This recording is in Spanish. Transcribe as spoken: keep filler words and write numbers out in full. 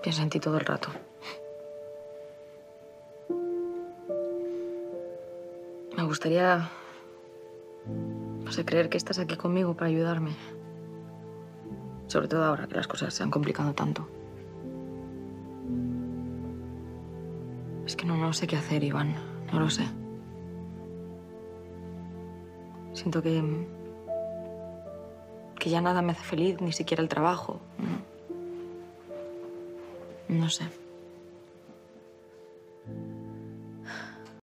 Pienso en ti todo el rato. Me gustaría, no sé, creer que estás aquí conmigo para ayudarme. Sobre todo ahora que las cosas se han complicado tanto. Es que no, no sé qué hacer, Iván. No lo sé. Siento que... que ya nada me hace feliz, ni siquiera el trabajo. No, no sé.